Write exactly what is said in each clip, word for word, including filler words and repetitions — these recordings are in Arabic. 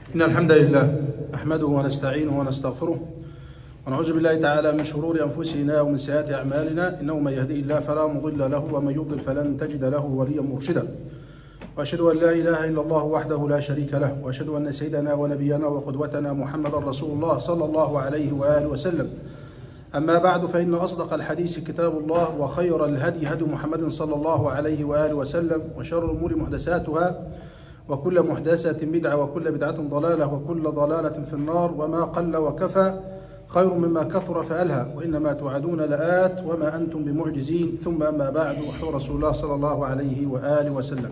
إن الحمد لله نحمده ونستعينه ونستغفره ونعوذ بالله تعالى من شرور أنفسنا ومن سيئات أعمالنا، إنه من يهدي الله فلا مضل له ومن يضلل فلن تجد له وليا مرشدا. وأشهد أن لا إله إلا الله وحده لا شريك له، وأشهد أن سيدنا ونبينا وقدوتنا محمدا رسول الله صلى الله عليه وآله وسلم. أما بعد، فإن أصدق الحديث كتاب الله، وخير الهدي هدي محمد صلى الله عليه وآله وسلم، وشر الأمور محدثاتها، وكل محدثة بدعة، وكل بدعة ضلالة، وكل ضلالة في النار. وما قل وكفى خير مما كثر فألهى، وإنما توعدون لآت وما أنتم بمعجزين. ثم أما بعد، وحي رسول الله صلى الله عليه وآله وسلم.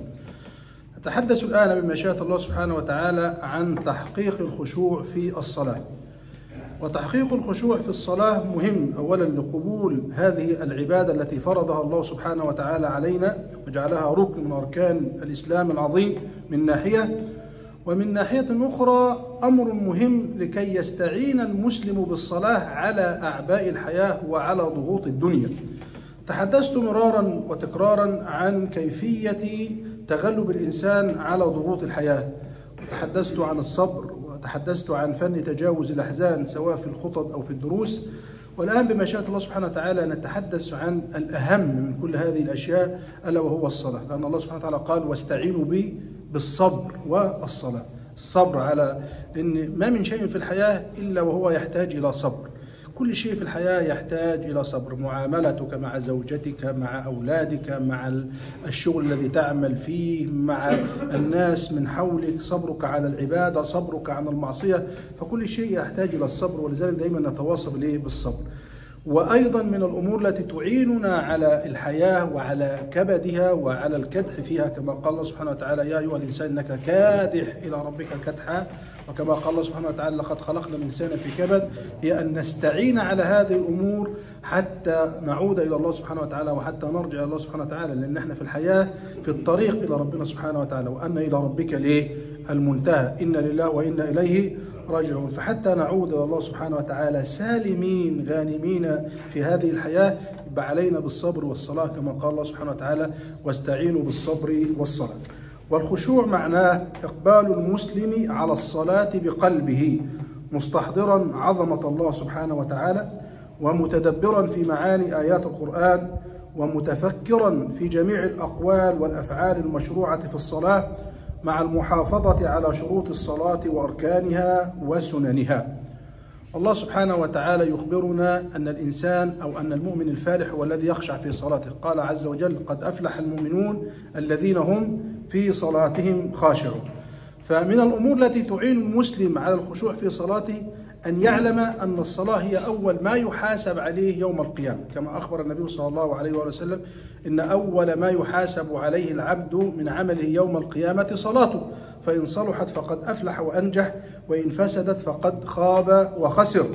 أتحدث الآن بمشيئة الله سبحانه وتعالى عن تحقيق الخشوع في الصلاة. وتحقيق الخشوع في الصلاة مهم أولا لقبول هذه العبادة التي فرضها الله سبحانه وتعالى علينا وجعلها ركن من أركان الإسلام العظيم من ناحية، ومن ناحية أخرى أمر مهم لكي يستعين المسلم بالصلاة على أعباء الحياة وعلى ضغوط الدنيا. تحدثت مرارا وتكرارا عن كيفية تغلب الإنسان على ضغوط الحياة، وتحدثت عن الصبر، وتحدثت عن فن تجاوز الأحزان سواء في الخطب أو في الدروس. والآن بمشيئة الله سبحانه وتعالى نتحدث عن الأهم من كل هذه الأشياء، ألا وهو الصلاة، لأن الله سبحانه وتعالى قال: واستعينوا بي بالصبر والصلاة. الصبر على لأن ما من شيء في الحياة إلا وهو يحتاج إلى صبر. كل شيء في الحياة يحتاج إلى صبر، معاملتك مع زوجتك، مع أولادك، مع الشغل الذي تعمل فيه، مع الناس من حولك، صبرك على العبادة، صبرك عن المعصية، فكل شيء يحتاج إلى الصبر. ولذلك دائما نتواصل إليه بالصبر. وأيضا من الأمور التي تعيننا على الحياة وعلى كبدها وعلى الكدح فيها، كما قال الله سبحانه وتعالى: يا أيها الإنسان إنك كادح إلى ربك كدحا. وكما قال الله سبحانه وتعالى: لقد خلقنا الإنسان في كبد، هي أن نستعين على هذه الأمور حتى نعود إلى الله سبحانه وتعالى، وحتى نرجع إلى الله سبحانه وتعالى، لأن احنا في الحياة في الطريق إلى ربنا سبحانه وتعالى، وأن إلى ربك ليه المنتهى، إن لله وإنا إليه راجعون. فحتى نعود إلى الله سبحانه وتعالى سالمين غانمين في هذه الحياة، يبقى علينا بالصبر والصلاة، كما قال الله سبحانه وتعالى: واستعينوا بالصبر والصلاة. والخشوع معناه إقبال المسلم على الصلاة بقلبه، مستحضرا عظمة الله سبحانه وتعالى، ومتدبرا في معاني آيات القرآن، ومتفكرا في جميع الأقوال والأفعال المشروعة في الصلاة، مع المحافظة على شروط الصلاة وأركانها وسننها. الله سبحانه وتعالى يخبرنا أن الإنسان أو أن المؤمن الفالح هو الذي يخشع في صلاته. قال عز وجل: قد أفلح المؤمنون الذين هم في صلاتهم خاشعون. فمن الأمور التي تعين المسلم على الخشوع في صلاته أن يعلم أن الصلاة هي أول ما يحاسب عليه يوم القيامة، كما أخبر النبي صلى الله عليه وسلم: إن أول ما يحاسب عليه العبد من عمله يوم القيامة صلاته، فإن صلحت فقد أفلح وأنجح، وإن فسدت فقد خاب وخسر.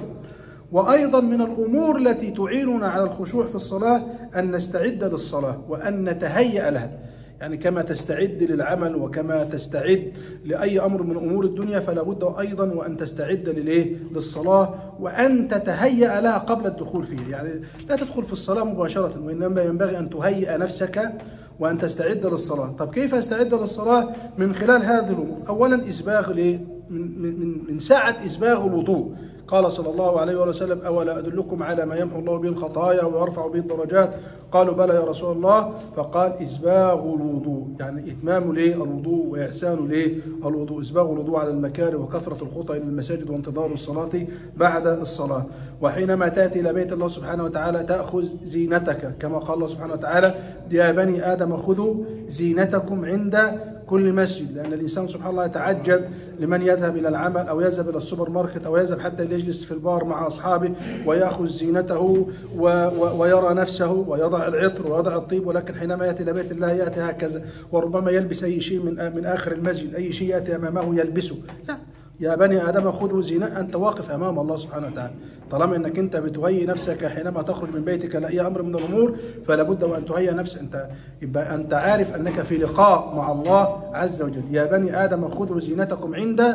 وأيضا من الأمور التي تعيننا على الخشوع في الصلاة أن نستعد للصلاة وأن نتهيأ لها. يعني كما تستعد للعمل وكما تستعد لأي أمر من أمور الدنيا، فلا بد أيضا وأن تستعد للإيه؟ للصلاة، وأن تتهيأ لها قبل الدخول فيها. يعني لا تدخل في الصلاة مباشرة، وإنما ينبغي أن تهيئ نفسك وأن تستعد للصلاة. طب كيف أستعد للصلاة؟ من خلال هذه الأمور. أولا إسباغ من من من ساعة إسباغ الوضوء. قال صلى الله عليه وسلم: أولا أدلكم على ما يمحو الله به الخطايا ويرفع به الدرجات؟ قالوا: بلى يا رسول الله. فقال: إسباغ الوضوء، يعني إتمام الوضوء وإحسان الوضوء، إسباغ الوضوء على المكاره، وكثرة الخطى إلى المساجد، وانتظار الصلاة بعد الصلاة. وحينما تأتي إلى بيت الله سبحانه وتعالى تأخذ زينتك، كما قال الله سبحانه وتعالى: يا بني آدم خذوا زينتكم عند كل مسجد. لأن الإنسان سبحان الله يتعجب لمن يذهب إلى العمل أو يذهب إلى السوبر ماركت أو يذهب حتى يجلس في البار مع أصحابه ويأخذ زينته و و ويرى نفسه ويضع العطر ويضع الطيب، ولكن حينما يأتي إلى بيت الله يأتي هكذا، وربما يلبس أي شيء من من آخر المسجد، أي شيء يأتي أمامه يلبسه. لا، يا بني آدم خذوا زينة. أنت واقف أمام الله سبحانه وتعالى، طالما أنك أنت بتهيئ نفسك حينما تخرج من بيتك لأي أمر من الأمور، فلا بد وأن تهيئ نفسك. أنت يبقى أنت عارف أنك في لقاء مع الله عز وجل. يا بني آدم خذوا زينتكم عند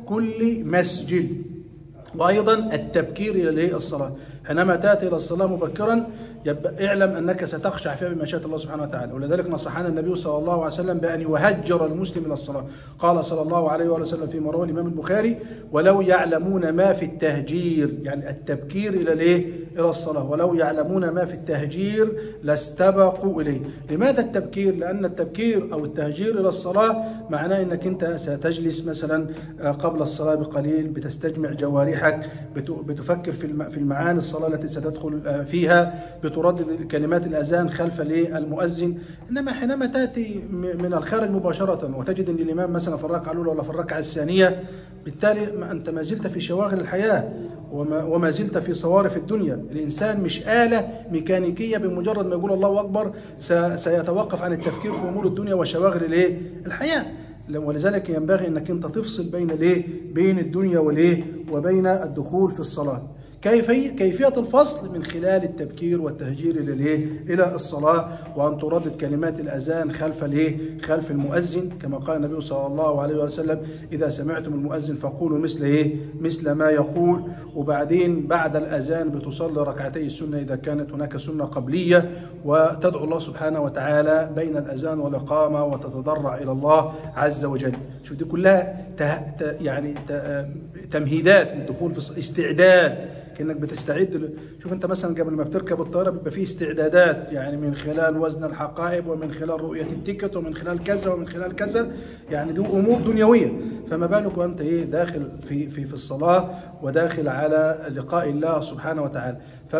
كل مسجد. وأيضا التبكير إلى الصلاة، حينما تأتي إلى الصلاة مبكرا يبقى اعلم أنك ستخشع فيها بمشيئة الله سبحانه وتعالى. ولذلك نصحنا النبي صلى الله عليه وسلم بأن يهجر المسلم إلى الصلاة. قال صلى الله عليه وسلم فيما رواه الإمام البخاري: ولو يعلمون ما في التهجير، يعني التبكير إلى الإيه؟ إلى الصلاة. ولو يعلمون ما في التهجير لاستبقوا إليه. لماذا التبكير؟ لأن التبكير أو التهجير إلى الصلاة معناه أنك أنت ستجلس مثلا قبل الصلاة بقليل، بتستجمع جوارحك، بتفكر في المعاني الصلاة التي ستدخل فيها، بتردد كلمات الأذان خلف المؤذن. إنما حينما تأتي من الخارج مباشرة وتجد أن الإمام مثلا في الركعة الأولى ولا في الركعة الثانية، بالتالي أنت ما زلت في شواغل الحياة وما, وما زلت في صوارف الدنيا. الإنسان مش آلة ميكانيكية بمجرد ما يقول الله أكبر سيتوقف عن التفكير في أمور الدنيا وشواغل الحياة. ولذلك ينبغي أنك أنت تفصل بين الايه؟ بين الدنيا والايه؟ وبين الدخول في الصلاة. كيفية الفصل من خلال التبكير والتهجير إلى إلى الصلاة، وأن تردد كلمات الأذان خلف الايه؟ خلف المؤذن، كما قال النبي صلى الله عليه وسلم: إذا سمعتم المؤذن فقولوا مثل ايه؟ مثل ما يقول. وبعدين بعد الأذان بتصلي ركعتي السنة إذا كانت هناك سنة قبلية، وتدعو الله سبحانه وتعالى بين الأذان والإقامة، وتتضرع إلى الله عز وجل. شوف دي كلها يعني تمهيدات للدخول في استعداد، كأنك بتستعد. شوف انت مثلا قبل ما بتركب الطياره بيبقى فيه استعدادات، يعني من خلال وزن الحقائب، ومن خلال رؤيه التيكت، ومن خلال كذا ومن خلال كذا، يعني دي امور دنيويه. فما بالك وانت ايه داخل في في في الصلاه، وداخل على لقاء الله سبحانه وتعالى.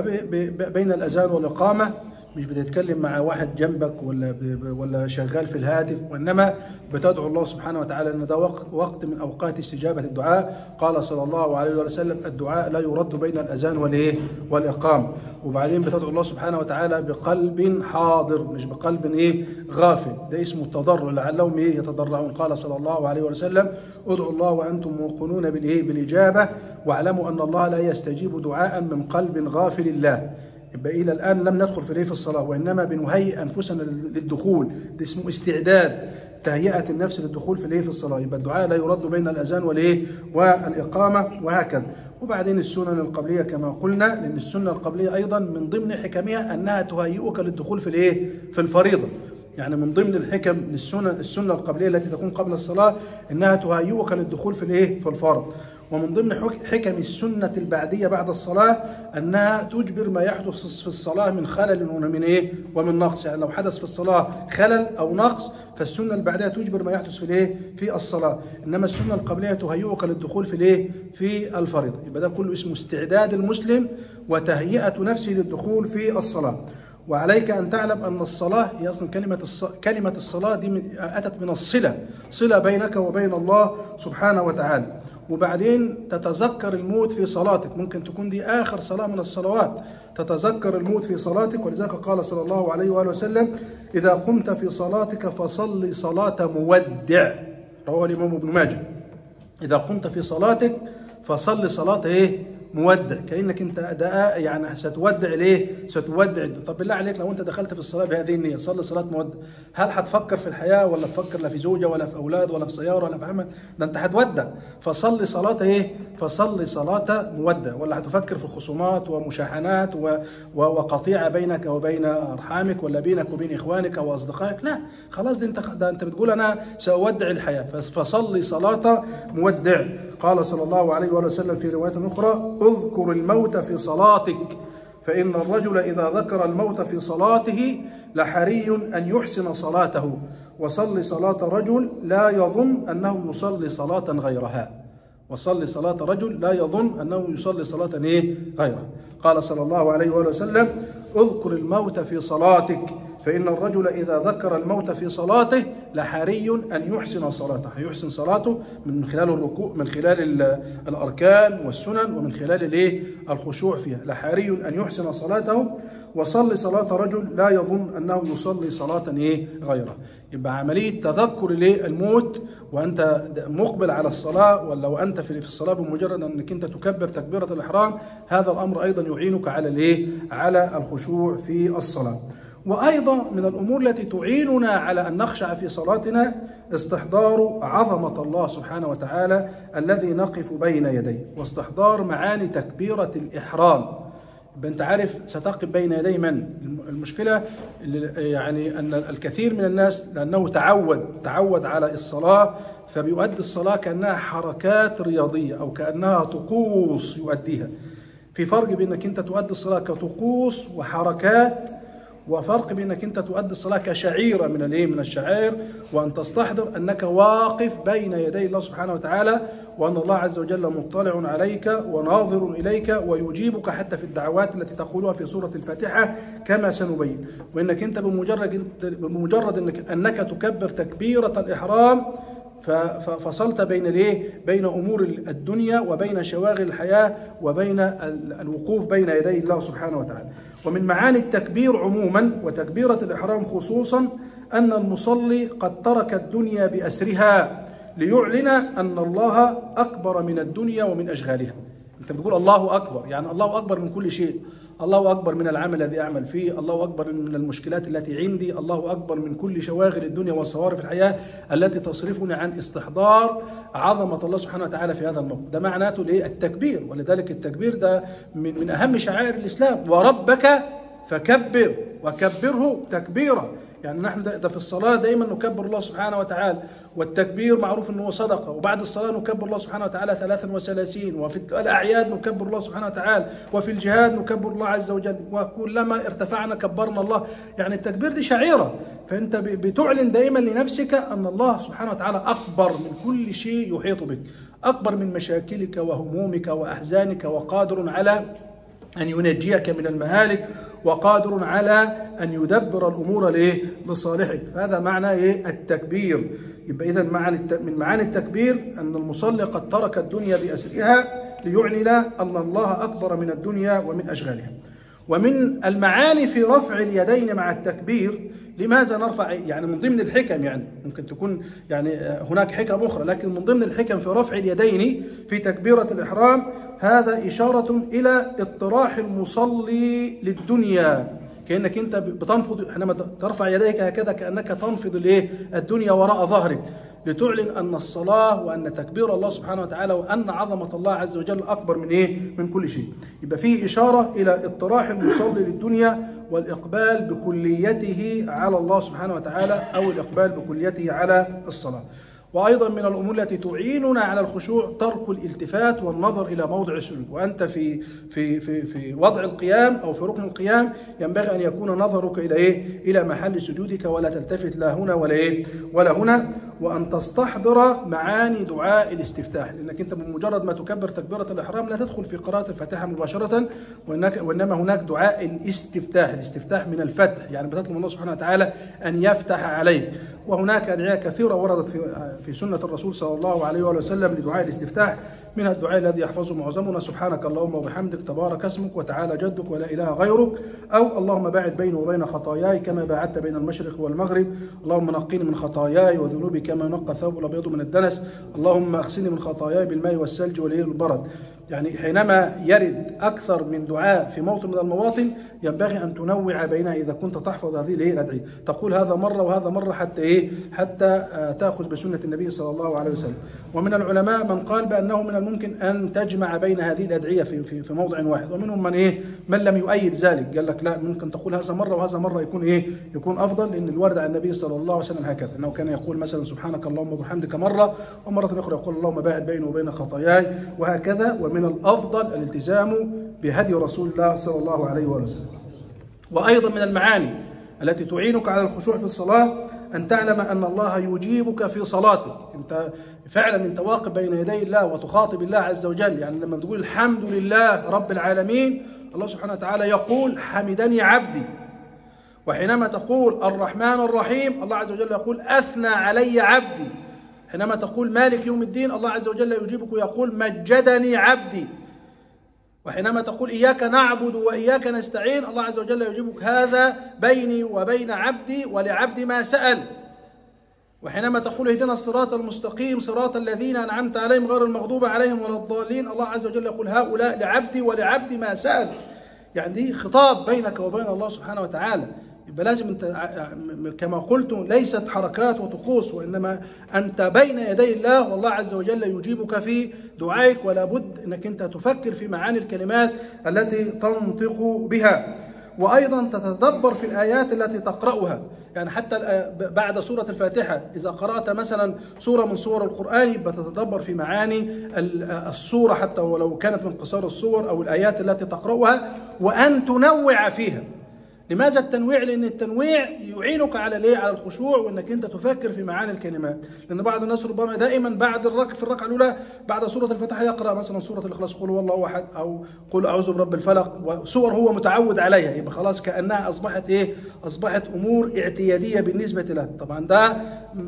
فبين الاذان والاقامه مش بتتكلم مع واحد جنبك ولا ولا شغال في الهاتف، وانما بتدعو الله سبحانه وتعالى، ان ده وقت من اوقات استجابه الدعاء. قال صلى الله عليه وسلم: الدعاء لا يرد بين الاذان والايه؟ والاقامه. وبعدين بتدعو الله سبحانه وتعالى بقلب حاضر، مش بقلب ايه؟ غافل. ده اسمه التضرع، لعلهم ايه؟ يتضرعون. قال صلى الله عليه وسلم: ادعوا الله وانتم موقنون بالايه؟ بالاجابه، واعلموا ان الله لا يستجيب دعاء من قلب غافل الله. يبقى إلى الآن لم ندخل في في الصلاة، وإنما بنهيئ أنفسنا للدخول. ده اسمه استعداد، تهيئة النفس للدخول في في الصلاة. يبقى الدعاء لا يرد بين الأذان والإيه؟ والإقامة، وهكذا. وبعدين السنن القبلية كما قلنا، لأن السنة القبلية أيضا من ضمن حكمها أنها تهيئك للدخول في الإيه؟ في الفريضة. يعني من ضمن الحكم للسنة السنة القبلية التي تكون قبل الصلاة أنها تهيئك للدخول في الإيه؟ في الفرض. ومن ضمن حكم السنة البعدية بعد الصلاة أنها تجبر ما يحدث في الصلاة من خلل ومن إيه؟ ومن نقص. يعني لو حدث في الصلاة خلل أو نقص، فالسنة البعدية تجبر ما يحدث في الإيه؟ في الصلاة. إنما السنة القبلية تهيئك للدخول في الإيه؟ في الفريضة. يبقى ده كله اسمه استعداد المسلم وتهيئة نفسه للدخول في الصلاة. وعليك أن تعلم أن الصلاة هي أصلا كلمة كلمة الصلاة دي أتت من الصلة، صلة بينك وبين الله سبحانه وتعالى. وبعدين تتذكر الموت في صلاتك، ممكن تكون دي آخر صلاة من الصلوات، تتذكر الموت في صلاتك. ولذلك قال صلى الله عليه وآله وسلم: إذا قمت في صلاتك فصل صلاة مودع، رواه الإمام ابن ماجه. إذا قمت في صلاتك فصل صلاة إيه؟ مودع، كأنك انت ده يعني ستودع ليه؟ ستودع. طب بالله عليك لو انت دخلت في الصلاه بهذه النيه، صلي صلاه مودع، هل هتفكر في الحياه ولا تفكر لا في زوجه ولا في اولاد ولا في سياره ولا في عمل؟ ده انت هتودع. فصلي صلاه ايه؟ فصلي صلاه مودع. ولا هتفكر في خصومات ومشاحنات و... وقطيعه بينك وبين ارحامك، ولا بينك وبين اخوانك او اصدقائك؟ لا، خلاص دي انت ده انت بتقول انا ساودع الحياه، فصلي صلاه مودع. قال صلى الله عليه وسلم في رواية أخرى: اذكر الموت في صلاتك، فإن الرجل إذا ذكر الموت في صلاته لحري أن يحسن صلاته، وصل صلاة رجل لا يظن أنه يصلي صلاة غيرها. وصل صلاة رجل لا يظن أنه يصلي صلاة إيه؟ غيرها. قال صلى الله عليه وسلم: اذكر الموت في صلاتك، فإن الرجل إذا ذكر الموت في صلاته لحري أن يحسن صلاته. يحسن صلاته من خلال الركوع، من خلال الأركان والسنن، ومن خلال الايه؟ الخشوع فيها. لحري أن يحسن صلاته، وصل صلاة رجل لا يظن أنه يصلي صلاة ايه؟ غيرها. يبقى عملية تذكر الموت وأنت مقبل على الصلاة، ولا وأنت في الصلاة بمجرد أنك أنت تكبر تكبيرة الإحرام، هذا الأمر أيضا يعينك على الايه؟ على الخشوع في الصلاة. وأيضا من الأمور التي تعيننا على أن نخشع في صلاتنا استحضار عظمة الله سبحانه وتعالى الذي نقف بين يديه، واستحضار معاني تكبيرة الإحرام. أنت عارف ستقف بين يدي من. المشكلة يعني أن الكثير من الناس لأنه تعود تعود على الصلاة فبيؤدي الصلاة كأنها حركات رياضية أو كأنها طقوس يؤديها. في فرق بينك أنت تؤدي الصلاة كطقوس وحركات، وفرق بينك أنت تؤدي الصلاة كشعيرة من الايه من الشعائر، وأن تستحضر أنك واقف بين يدي الله سبحانه وتعالى، وأن الله عز وجل مطلع عليك وناظر إليك ويجيبك حتى في الدعوات التي تقولها في سورة الفاتحة كما سنبين. وإنك أنت بمجرد بمجرد أنك, أنك تكبر تكبيرة الإحرام ففصلت بين الايه بين امور الدنيا وبين شواغل الحياه وبين الوقوف بين يدي الله سبحانه وتعالى. ومن معاني التكبير عموما وتكبيره الاحرام خصوصا ان المصلي قد ترك الدنيا باسرها ليعلن ان الله اكبر من الدنيا ومن اشغالها. انت بتقول الله اكبر، يعني الله اكبر من كل شيء، الله أكبر من العمل الذي أعمل فيه، الله أكبر من المشكلات التي عندي، الله أكبر من كل شواغل الدنيا والصوارف الحياة التي تصرفني عن استحضار عظمة الله سبحانه وتعالى في هذا الموقف. ده معناته الايه التكبير، ولذلك التكبير ده من, من أهم شعائر الإسلام. وربك فكبر وكبره تكبيرا، يعني نحن ده في الصلاة دائما نكبر الله سبحانه وتعالى، والتكبير معروف أنه صدقة، وبعد الصلاة نكبر الله سبحانه وتعالى ثلاثا وثلاثين، وفي الأعياد نكبر الله سبحانه وتعالى، وفي الجهاد نكبر الله عز وجل، وكلما ارتفعنا كبرنا الله. يعني التكبير دي شعيرة، فأنت بتعلن دائما لنفسك أن الله سبحانه وتعالى أكبر من كل شيء يحيط بك، أكبر من مشاكلك وهمومك وأحزانك، وقادر على أن ينجيك من المهالك، وقادر على أن يدبر الأمور ليه لصالحك. فهذا معنى إيه التكبير. يبقى إذن من معاني التكبير أن المصلي قد ترك الدنيا بأسرها ليعلن أن الله أكبر من الدنيا ومن أشغالها. ومن المعاني في رفع اليدين مع التكبير، لماذا نرفع؟ يعني من ضمن الحكم، يعني ممكن تكون يعني هناك حكم أخرى، لكن من ضمن الحكم في رفع اليدين في تكبيرة الإحرام هذا إشارة إلى اطراح المصلي للدنيا، كأنك أنت بتنفض حينما ترفع يديك هكذا كأنك تنفض الايه الدنيا وراء ظهرك، لتعلن أن الصلاة وأن تكبير الله سبحانه وتعالى وأن عظمة الله عز وجل أكبر من إيه من كل شيء. يبقى فيه إشارة إلى اطراح المصلي للدنيا والإقبال بكليته على الله سبحانه وتعالى، أو الإقبال بكليته على الصلاة. وأيضا من الأمور التي تعيننا على الخشوع ترك الالتفات والنظر إلى موضع السجود. وأنت في في في في وضع القيام أو في ركن القيام ينبغي أن يكون نظرك إلى إيه؟ إلى محل سجودك، ولا تلتفت لا هنا ولا إيه ولا هنا. وأن تستحضر معاني دعاء الاستفتاح، لأنك أنت بمجرد ما تكبر تكبيرة الإحرام لا تدخل في قراءة الفاتحة مباشرة، وإنما هناك دعاء الاستفتاح، الاستفتاح من الفتح، يعني بتطلب الله سبحانه وتعالى أن يفتح عليك. وهناك أدعية كثيرة وردت في في سنة الرسول صلى الله عليه وسلم لدعاء الاستفتاح، من الدعاء الذي يحفظه معظمنا: سبحانك اللهم وبحمدك، تبارك اسمك، وتعالى جدك، ولا إله غيرك، أو اللهم باعد بيني وبين خطاياي كما باعدت بين المشرق والمغرب، اللهم نقيني من خطاياي وذنوبي كما ينقى الثوب الأبيض من الدنس، اللهم اغسلني من خطاياي بالماء والثلج والليل والبرد. يعني حينما يرد أكثر من دعاء في موطن من المواطن ينبغي أن تنوع بينها إذا كنت تحفظ هذه الأدعية، تقول هذا مرة وهذا مرة حتى إيه حتى تأخذ بسنة النبي صلى الله عليه وسلم. ومن العلماء من قال بأنه من الممكن أن تجمع بين هذه الأدعية في في في موضع واحد، ومنهم من إيه من لم يؤيد ذلك، قال لك لا، ممكن تقول هذا مرة وهذا مرة يكون إيه يكون أفضل، لأن الورد عن النبي صلى الله عليه وسلم هكذا، أنه كان يقول مثلا سبحانك اللهم وبحمدك مرة، ومرة أخرى يقول اللهم باعد بيني وبين خطاياي، وهكذا. ومن الأفضل الالتزام بهدي رسول الله صلى الله عليه وسلم. وأيضا من المعاني التي تعينك على الخشوع في الصلاة أن تعلم أن الله يجيبك في صلاتك. أنت فعلا أنت واقف بين يدي الله وتخاطب الله عز وجل، يعني لما تقول الحمد لله رب العالمين الله سبحانه وتعالى يقول حمدني عبدي، وحينما تقول الرحمن الرحيم الله عز وجل يقول أثنى علي عبدي، حينما تقول مالك يوم الدين الله عز وجل يجيبك ويقول مجدني عبدي، وحينما تقول إياك نعبد وإياك نستعين الله عز وجل يجيبك هذا بيني وبين عبدي ولعبدي ما سأل، وحينما تقول اهدنا الصراط المستقيم صراط الذين أنعمت عليهم غير المغضوب عليهم ولا الضالين الله عز وجل يقول هؤلاء لعبدي ولعبدي ما سأل. يعني دي خطاب بينك وبين الله سبحانه وتعالى، يبقى لازم انت كما قلت ليست حركات وطقوس، وانما انت بين يدي الله، والله عز وجل يجيبك في دعائك، ولا بد انك انت تفكر في معاني الكلمات التي تنطق بها، وايضا تتدبر في الايات التي تقراها. يعني حتى بعد سوره الفاتحه اذا قرات مثلا سوره من سور القران يبقى تتدبر في معاني السوره حتى ولو كانت من قصار السور او الايات التي تقراها، وان تنوع فيها. لماذا التنويع؟ لأن التنويع يعينك على الايه؟ على الخشوع، وانك انت تفكر في معاني الكلمات. لأن بعض الناس ربما دائما بعد الركعة في الركعة الأولى بعد سورة الفاتحة يقرأ مثلا سورة الإخلاص، قل هو الله أحد، أو قل أعوذ برب الفلق، وسور هو متعود عليها، يبقى خلاص كأنها أصبحت إيه؟ أصبحت أمور اعتيادية بالنسبة له. طبعا ده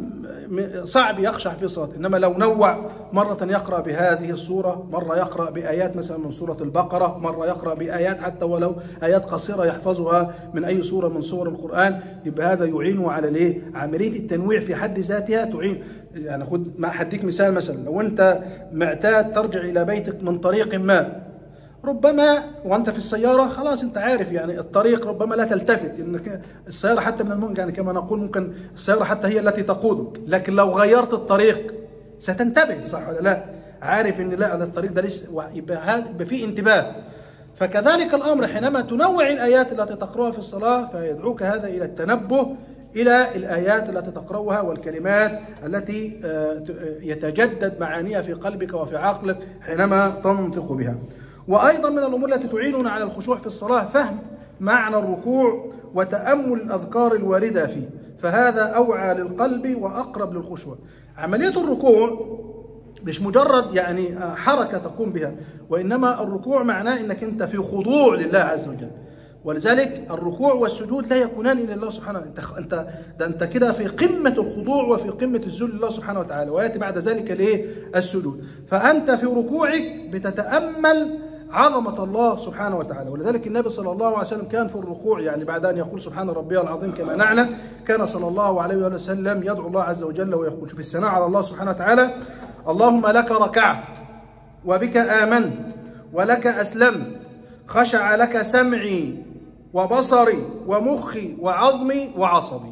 صعب يخشع في صلاة. إنما لو نوع، مرة يقرأ بهذه السورة، مرة يقرأ بآيات مثلا من سورة البقرة، مرة يقرأ بآيات حتى ولو آيات قصيرة يحفظها من أي سورة من سور القرآن، يبقى هذا يعينه على الايه؟ عملية التنويع في حد ذاتها تعين. يعني خد ما حديك مثال، مثلا لو أنت معتاد ترجع إلى بيتك من طريق ما، ربما وأنت في السيارة خلاص أنت عارف يعني الطريق، ربما لا تلتفت، إنك السيارة حتى من الممكن يعني كما نقول ممكن السيارة حتى هي التي تقودك، لكن لو غيرت الطريق ستنتبه، صح ولا لا؟ عارف إن لا هذا الطريق ده لسه، يبقى في انتباه. فكذلك الأمر حينما تنوع الآيات التي تقرأها في الصلاة، فيدعوك هذا إلى التنبه إلى الآيات التي تقرأها والكلمات التي يتجدد معانيها في قلبك وفي عقلك حينما تنطق بها. وأيضا من الأمور التي تعيننا على الخشوع في الصلاة فهم معنى الركوع وتأمل الأذكار الواردة فيه، فهذا أوعى للقلب وأقرب للخشوع. عملية الركوع مش مجرد يعني حركة تقوم بها، وإنما الركوع معناه أنك أنت في خضوع لله عز وجل. ولذلك الركوع والسجود لا يكونان إلا لله سبحانه وتعالى. أنت أنت ده أنت كده في قمة الخضوع وفي قمة الذل لله سبحانه وتعالى، ويأتي بعد ذلك الإيه؟ السجود. فأنت في ركوعك بتتأمل عظمة الله سبحانه وتعالى. ولذلك النبي صلى الله عليه وسلم كان في الركوع، يعني بعد أن يقول سبحان ربي العظيم كما نعلم، كان صلى الله عليه وسلم يدعو الله عز وجل ويقول في الثناء على الله سبحانه وتعالى: اللهم لك ركعت وبك آمنت ولك أسلمت، خشع لك سمعي وبصري ومخي وعظمي وعصبي.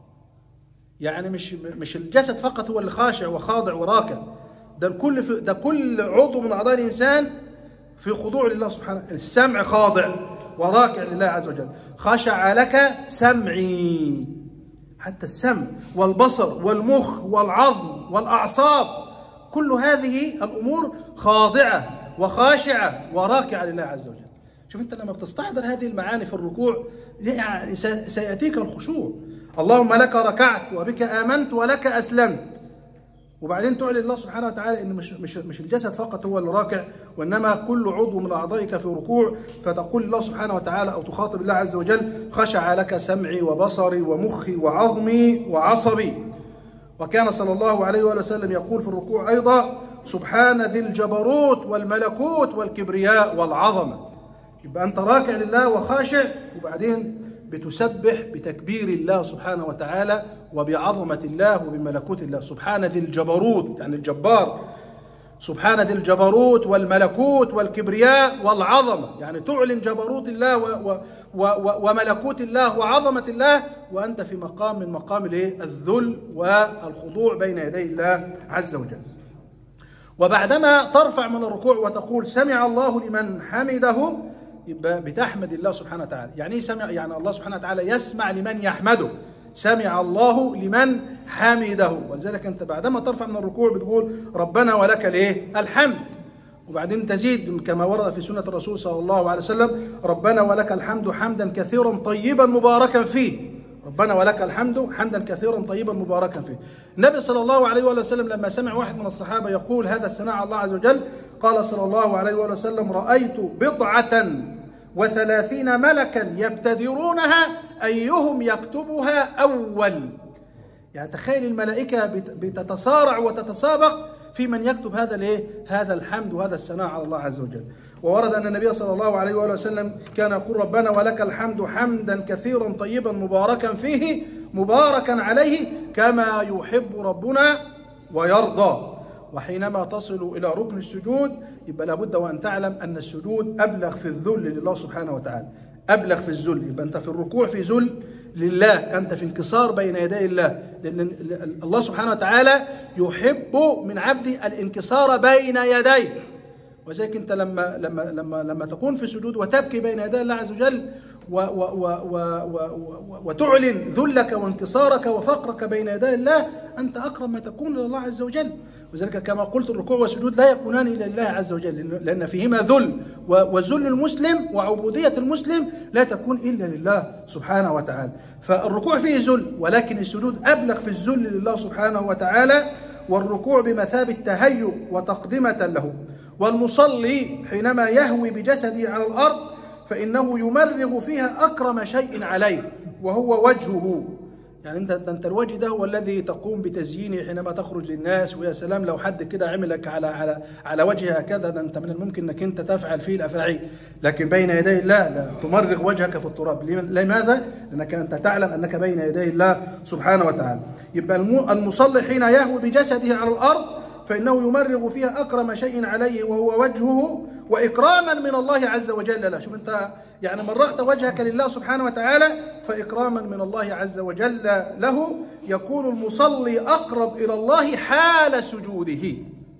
يعني مش مش الجسد فقط هو اللي خاشع وخاضع وراكع، ده الكل في ده كل عضو من أعضاء الإنسان في خضوع لله سبحانه. السمع خاضع وراكع لله عز وجل. خشع لك سمعي، حتى السمع والبصر والمخ والعظم والأعصاب، كل هذه الأمور خاضعة وخاشعة وراكعة لله عز وجل. شوف أنت لما بتستحضر هذه المعاني في الركوع يعني سيأتيك الخشوع. اللهم لك ركعت وبك آمنت ولك أسلمت، وبعدين تعلن الله سبحانه وتعالى ان مش مش مش الجسد فقط هو اللي راكع، وانما كل عضو من اعضائك في ركوع، فتقول الله سبحانه وتعالى او تخاطب الله عز وجل: خشع لك سمعي وبصري ومخي وعظمي وعصبي. وكان صلى الله عليه وسلم يقول في الركوع ايضا: سبحان ذي الجبروت والملكوت والكبرياء والعظمه. يبقى انت راكع لله وخاشع، وبعدين بتسبح بتكبير الله سبحانه وتعالى وبعظمة الله وبملكوت الله. سبحان ذي الجبروت يعني الجبار، سبحان ذي الجبروت والملكوت والكبرياء والعظمة، يعني تعلن جبروت الله و و و وملكوت الله وعظمة الله، وأنت في مقام من مقام الذل والخضوع بين يدي الله عز وجل. وبعدما ترفع من الركوع وتقول: سمع الله لمن حمده، يبقى بتحمد الله سبحانه وتعالى. يعني ايه سمع؟ يعني الله سبحانه وتعالى يسمع لمن يحمده. سمع الله لمن حمده. ولذلك انت بعدما ترفع من الركوع بتقول: ربنا ولك الايه؟ الحمد. وبعدين تزيد كما ورد في سنة الرسول صلى الله عليه وسلم: ربنا ولك الحمد حمدا كثيرا طيبا مباركا فيه. ربنا ولك الحمد حمدا كثيرا طيبا مباركا فيه. النبي صلى الله عليه وسلم لما سمع واحد من الصحابة يقول هذا الثناء على الله عز وجل، قال صلى الله عليه وسلم: رأيت بضعة وثلاثين ملكا يبتدرونها أيهم يكتبها أول. يعني تخيل الملائكة بتتصارع وتتسابق في من يكتب هذا الايه؟ هذا الحمد وهذا الثناء على الله عز وجل. وورد أن النبي صلى الله عليه وسلم كان يقول: ربنا ولك الحمد حمدا كثيرا طيبا مباركا فيه مباركا عليه كما يحب ربنا ويرضى. وحينما تصل إلى ركن السجود يبقى لابد وأن تعلم أن السجود أبلغ في الذل لله سبحانه وتعالى، أبلغ في الذل. يبقى أنت في الركوع في ذل، لله، أنت في انكسار بين يدي الله، لأن الله سبحانه وتعالى يحب من عبده الانكسار بين يديه. وذلك أنت لما لما لما لما تكون في سجود وتبكي بين يدي الله عز وجل و و و و و وتعلن ذلك وانكسارك وفقرك بين يدي الله، أنت أقرب ما تكون إلى الله عز وجل. وذلك كما قلت الركوع والسجود لا يكونان إلا لله عز وجل، لأن فيهما ذل، وذل المسلم وعبودية المسلم لا تكون إلا لله سبحانه وتعالى. فالركوع فيه ذل، ولكن السجود أبلغ في الذل لله سبحانه وتعالى، والركوع بمثابة تهيؤ وتقدمة له. والمصلي حينما يهوي بجسده على الأرض فإنه يمرغ فيها أكرم شيء عليه وهو وجهه. يعني انت انت الوجه ده هو الذي تقوم بتزيينه حينما تخرج للناس، ويا سلام لو حد كده عملك على على على وجه هكذا، ده انت من الممكن انك انت تفعل فيه الافاعيل، لكن بين يدي الله لا تمرغ وجهك في التراب. لماذا؟ لانك انت تعلم انك بين يدي الله سبحانه وتعالى. يبقى المصلي حين يهوي بجسده على الارض فانه يمرغ فيها اكرم شيء عليه وهو وجهه، واكراما من الله عز وجل له. شوف انت يعني مرغت وجهك لله سبحانه وتعالى، فإكراما من الله عز وجل له يكون المصلي أقرب إلى الله حال سجوده.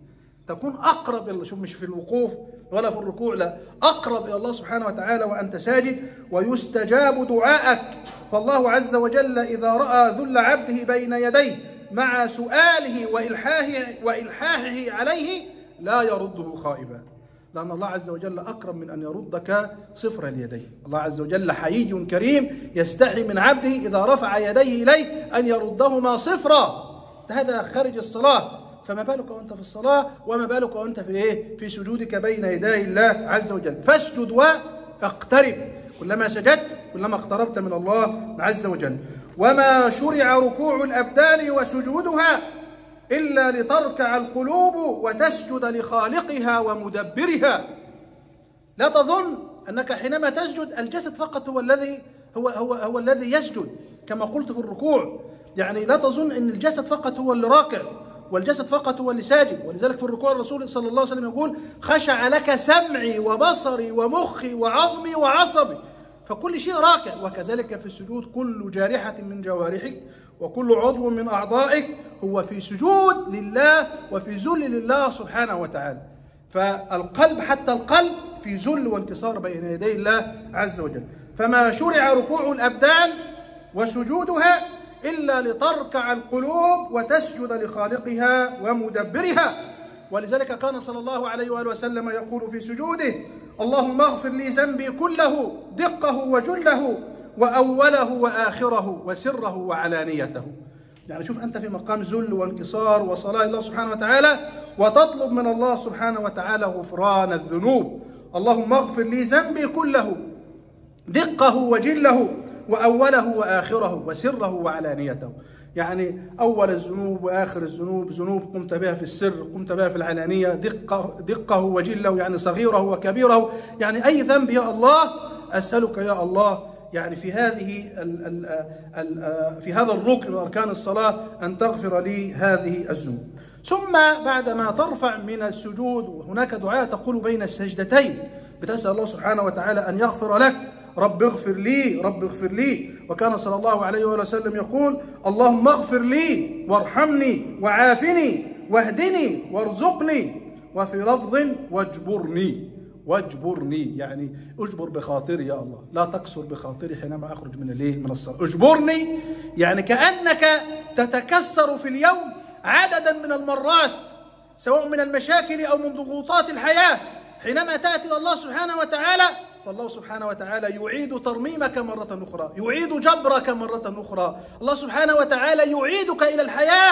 تكون أقرب إلى، شوف مش في الوقوف ولا في الركوع، لا، أقرب إلى الله سبحانه وتعالى وأنت ساجد، ويستجاب دعاءك. فالله عز وجل إذا رأى ذل عبده بين يديه مع سؤاله وإلحاحه, وإلحاحه عليه لا يرده خائبا، لأن الله عز وجل أكرم من أن يردك صفر اليدين. الله عز وجل حيي كريم يستحي من عبده إذا رفع يديه إليه أن يردهما صفرا. هذا خارج الصلاة، فما بالك وأنت في الصلاة، وما بالك وأنت في إيه؟ في سجودك بين يدي الله عز وجل. فاسجد واقترب، كلما سجدت كلما اقتربت من الله عز وجل. وما شرع ركوع الأبدان وسجودها إلا لتركع القلوب وتسجد لخالقها ومدبرها. لا تظن أنك حينما تسجد الجسد فقط هو الذي هو هو هو الذي يسجد، كما قلت في الركوع. يعني لا تظن أن الجسد فقط هو اللي راكع والجسد فقط هو اللي ساجد. ولذلك في الركوع الرسول صلى الله عليه وسلم يقول: خشع لك سمعي وبصري ومخي وعظمي وعصبي. فكل شيء راكع. وكذلك في السجود كل جارحة من جوارحك وكل عضو من أعضائك هو في سجود لله وفي ذل لله سبحانه وتعالى. فالقلب حتى القلب في ذل وانكسار بين يدي الله عز وجل. فما شرع ركوع الأبدان وسجودها إلا لتركع القلوب وتسجد لخالقها ومدبرها. ولذلك كان صلى الله عليه وآله وسلم يقول في سجوده: اللهم اغفر لي ذنبي كله دقه وجله وأوله وآخره وسره وعلانيته. يعني شوف أنت في مقام ذل وانكسار وصلاة الله سبحانه وتعالى، وتطلب من الله سبحانه وتعالى غفران الذنوب. اللهم اغفر لي ذنبي كله دقه وجله وأوله وآخره وسره وعلانيته. يعني أول الذنوب وآخر الذنوب، ذنوب قمت بها في السر، قمت بها في العلانية، دقه, دقه وجله يعني صغيره وكبيره. يعني أي ذنب يا الله أسألك يا الله يعني في هذه ال ال ال في هذا الركن من أركان الصلاة أن تغفر لي هذه الذنوب. ثم بعدما ترفع من السجود وهناك دعاء تقول بين السجدتين، بتسأل الله سبحانه وتعالى أن يغفر لك. رب اغفر لي رب اغفر لي. وكان صلى الله عليه وسلم يقول: اللهم اغفر لي وارحمني وعافني واهدني وارزقني. وفي لفظ: واجبرني واجبرني، يعني اجبر بخاطري يا الله، لا تكسر بخاطري حينما اخرج من الليل من الصلاه. اجبرني يعني كانك تتكسر في اليوم عددا من المرات، سواء من المشاكل او من ضغوطات الحياه. حينما تاتي الى الله سبحانه وتعالى فالله سبحانه وتعالى يعيد ترميمك مرة أخرى، يعيد جبرك مرة أخرى. الله سبحانه وتعالى يعيدك إلى الحياة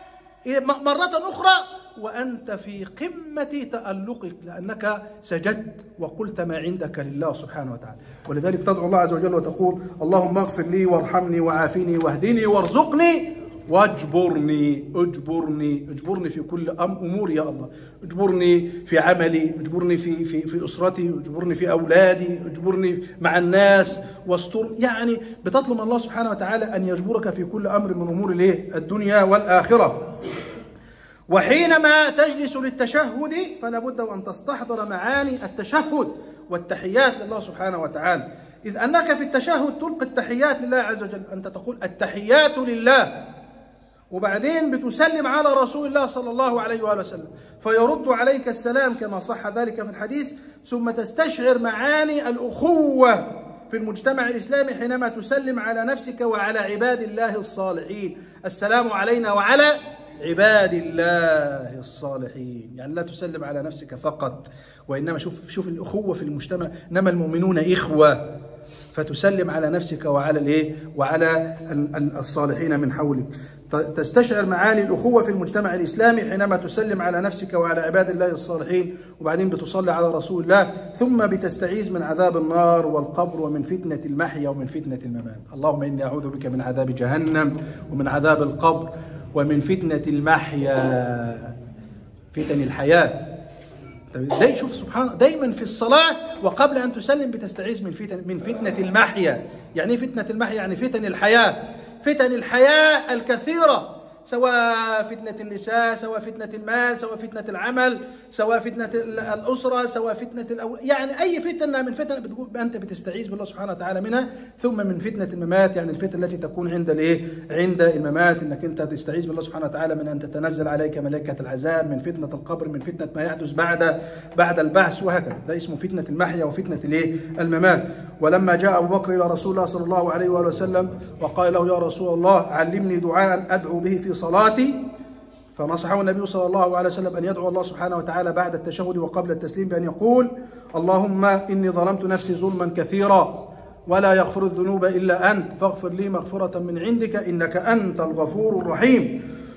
مرة أخرى وأنت في قمة تألقك، لأنك سجدت وقلت ما عندك لله سبحانه وتعالى. ولذلك تدعو الله عز وجل وتقول: اللهم اغفر لي وارحمني وعافني واهدني وارزقني واجبرني. اجبرني اجبرني في كل اموري يا الله، اجبرني في عملي، اجبرني في في في اسرتي، اجبرني في اولادي، اجبرني مع الناس واستر. يعني بتطلب الله سبحانه وتعالى ان يجبرك في كل امر من امور الايه؟ الدنيا والاخره. وحينما تجلس للتشهد فلا بد وان تستحضر معاني التشهد والتحيات لله سبحانه وتعالى. إذ أنك في التشهد تلقي التحيات لله عز وجل، أنت تقول التحيات لله، وبعدين بتسلم على رسول الله صلى الله عليه وآله وسلم فيرد عليك السلام كما صح ذلك في الحديث، ثم تستشعر معاني الأخوة في المجتمع الإسلامي حينما تسلم على نفسك وعلى عباد الله الصالحين. السلام علينا وعلى عباد الله الصالحين، يعني لا تسلم على نفسك فقط، وإنما شوف شوف الأخوة في المجتمع، إنما المؤمنون إخوة، فتسلم على نفسك وعلى الايه وعلى الصالحين من حولك. تستشعر معاني الأخوة في المجتمع الإسلامي حينما تسلم على نفسك وعلى عباد الله الصالحين، وبعدين بتصلي على رسول الله، ثم بتستعيذ من عذاب النار والقبر ومن فتنة المحيا ومن فتنة الممات. اللهم إني أعوذ بك من عذاب جهنم ومن عذاب القبر ومن فتنة المحيا، فتن الحياة. دايما شوف سبحان دايما في الصلاة وقبل أن تسلم بتستعيذ من فتن من فتنة المحيا. يعني فتنة المحيا يعني فتن الحياة، فتن الحياة الكثيرة، سواء فتنة النساء، سواء فتنة المال، سواء فتنة العمل، سواء فتنة الأسرة، سواء فتنة الأولاد، يعني أي فتنة من فتن بتقول أنت بتستعيذ بالله سبحانه وتعالى منها. ثم من فتنة الممات، يعني الفتنة التي تكون عند الإيه؟ عند الممات، إنك أنت تستعيذ بالله سبحانه وتعالى من أن تتنزل عليك ملائكة العذاب، من فتنة القبر، من فتنة ما يحدث بعد بعد البعث، وهكذا. ده اسمه فتنة المحيا وفتنة الإيه؟ الممات. ولما جاء أبو بكر إلى رسول الله صلى الله عليه وآله وسلم وقال له: يا رسول الله علمني دعاء أدعو به في صلاتي، فنصحه النبي صلى الله عليه وسلم أن يدعو الله سبحانه وتعالى بعد التشهد وقبل التسليم بأن يقول: اللهم إني ظلمت نفسي ظلما كثيرا ولا يغفر الذنوب إلا أنت فاغفر لي مغفرة من عندك إنك أنت الغفور الرحيم.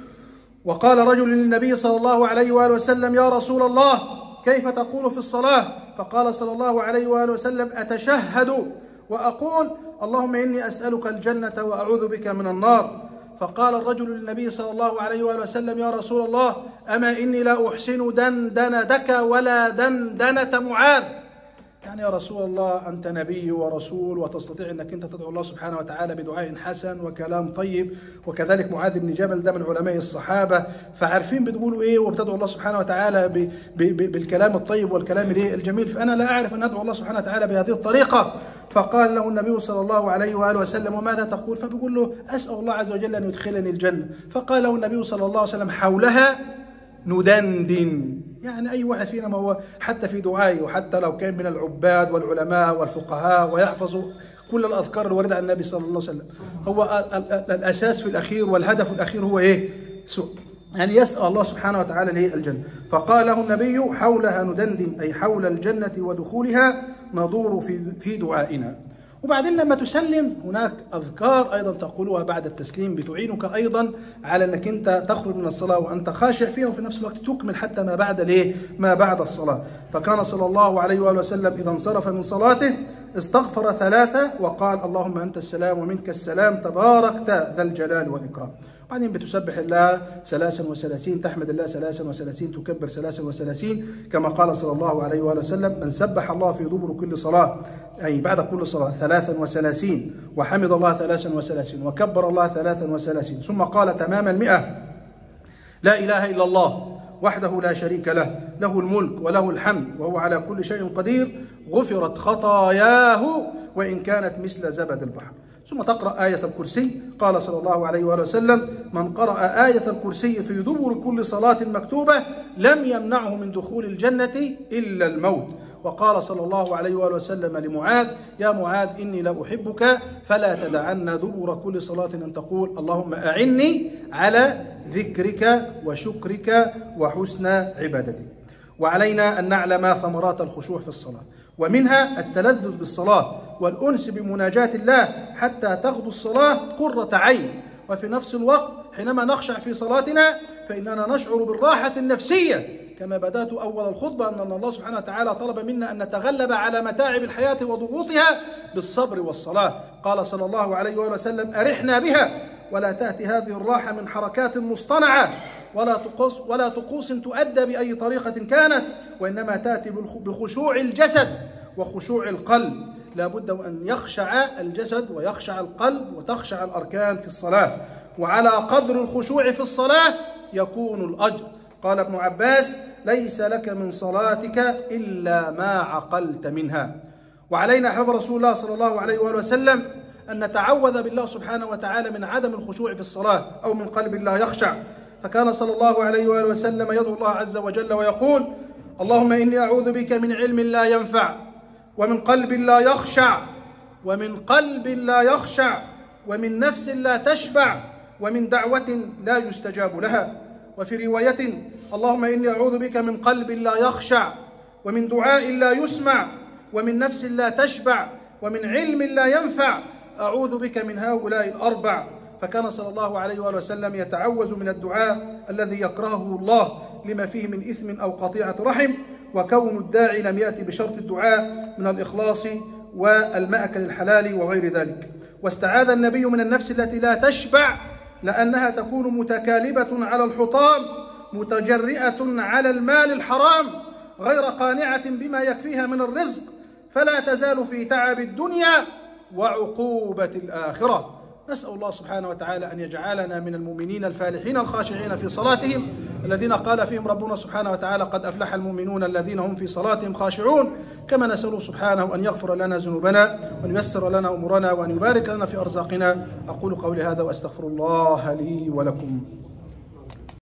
وقال رجل للنبي صلى الله عليه وآله وسلم: يا رسول الله كيف تقول في الصلاة؟ فقال صلى الله عليه وآله وسلم: أتشهد وأقول اللهم إني أسألك الجنة وأعوذ بك من النار. فقال الرجل للنبي صلى الله عليه وآله وسلم: يا رسول الله أما إني لا أحسن دندنتك ولا دندنة معاذ. يعني يا رسول الله أنت نبي ورسول وتستطيع أنك أنت تدعو الله سبحانه وتعالى بدعاء حسن وكلام طيب، وكذلك معاذ بن جبل ده من علماء الصحابة، فعارفين بتقولوا إيه وبتدعو الله سبحانه وتعالى ب ب ب بالكلام الطيب والكلام الجميل، فأنا لا أعرف أن أدعو الله سبحانه وتعالى بهذه الطريقة. فقال له النبي صلى الله عليه وآله وسلم: وماذا تقول؟ فبيقول له: أسأل الله عز وجل أن يدخلني الجنة. فقال له النبي صلى الله عليه وسلم: حولها ندندن. يعني أي واحد فينا ما هو حتى في دعائه، وحتى لو كان من العباد والعلماء والفقهاء ويحفظ كل الأذكار الواردة عن النبي صلى الله عليه وسلم، هو الأساس في الأخير والهدف الأخير هو إيه؟ سوء، يعني يسأل الله سبحانه وتعالى له الجنة. فقال له النبي: حولها ندندن، أي حول الجنة ودخولها ندور في في دعائنا. وبعدين لما تسلم هناك أذكار أيضا تقولها بعد التسليم بتعينك أيضا على أنك أنت تخرج من الصلاة وأنت خاشع فيها، وفي نفس الوقت تكمل حتى ما بعد ليه ما بعد الصلاة. فكان صلى الله عليه وآله وسلم إذا انصرف من صلاته استغفر ثلاثة وقال: اللهم أنت السلام ومنك السلام تباركت ذا الجلال والإكرام. بعدين بتسبح الله ثلاثا وثلاثين، تحمد الله ثلاثا وثلاثين، تكبر ثلاثا وثلاثين، كما قال صلى الله عليه وآله وسلم: من سبح الله في دبر كل صلاة، أي بعد كل صلاة، ثلاثا وثلاثين، وحمد الله ثلاثا وثلاثين، وكبر الله ثلاثا وثلاثين، ثم قال تمام المئة: لا إله إلا الله وحده لا شريك له، له الملك وله الحمد وهو على كل شيء قدير، غفرت خطاياه وإن كانت مثل زبد البحر. ثم تقرأ آية الكرسي. قال صلى الله عليه وآله وسلم: من قرأ آية الكرسي في دبر كل صلاة مكتوبة لم يمنعه من دخول الجنة إلا الموت. وقال صلى الله عليه وآله وسلم لمعاذ: يا معاذ إني لا أحبك فلا تدعن دبر كل صلاة أن تقول اللهم أعني على ذكرك وشكرك وحسن عبادتك. وعلينا أن نعلم ثمرات الخشوع في الصلاة، ومنها التلذذ بالصلاة والأنس بمناجاة الله حتى تغدو الصلاة قرة عين. وفي نفس الوقت حينما نخشع في صلاتنا فإننا نشعر بالراحة النفسية، كما بدأت أول الخطبة أن الله سبحانه وتعالى طلب منا أن نتغلب على متاعب الحياة وضغوطها بالصبر والصلاة. قال صلى الله عليه وسلم: أرحنا بها، ولا تأتي هذه الراحة من حركات مصطنعة ولا طقوس ولا طقوس تؤدى بأي طريقة كانت، وإنما تأتي بخشوع الجسد وخشوع القلب. لا بد أن يخشع الجسد ويخشع القلب وتخشع الأركان في الصلاة، وعلى قدر الخشوع في الصلاة يكون الأجر. قال ابن عباس: ليس لك من صلاتك إلا ما عقلت منها. وعلينا أحباب رسول الله صلى الله عليه وآله وسلم أن نتعوذ بالله سبحانه وتعالى من عدم الخشوع في الصلاة أو من قلب لا يخشع. فكان صلى الله عليه وآله وسلم يدعو الله عز وجل ويقول: اللهم إني أعوذ بك من علم لا ينفع، ومن قلب لا يخشع، ومن قلب لا يخشع، ومن نفس لا تشبع، ومن دعوة لا يستجاب لها. وفي رواية: اللهم إني أعوذ بك من قلب لا يخشع، ومن دعاء لا يسمع، ومن نفس لا تشبع، ومن علم لا ينفع، أعوذ بك من هؤلاء الأربع. فكان صلى الله عليه وآله وسلم يتعوذ من الدعاء الذي يكرهه الله لما فيه من إثم أو قطيعة رحم، وكون الداعي لم يأتي بشرط الدعاء من الإخلاص والمأكل الحلال وغير ذلك. واستعاذ النبي من النفس التي لا تشبع، لأنها تكون متكالبة على الحطام، متجرئة على المال الحرام، غير قانعة بما يكفيها من الرزق، فلا تزال في تعب الدنيا وعقوبة الآخرة. نسأل الله سبحانه وتعالى أن يجعلنا من المؤمنين الفالحين الخاشعين في صلاتهم، الذين قال فيهم ربنا سبحانه وتعالى: قد أفلح المؤمنون الذين هم في صلاتهم خاشعون. كما نسأل سبحانه أن يغفر لنا ذنوبنا، وأن ييسر لنا أمورنا، وأن يبارك لنا في أرزاقنا. أقول قولي هذا وأستغفر الله لي ولكم.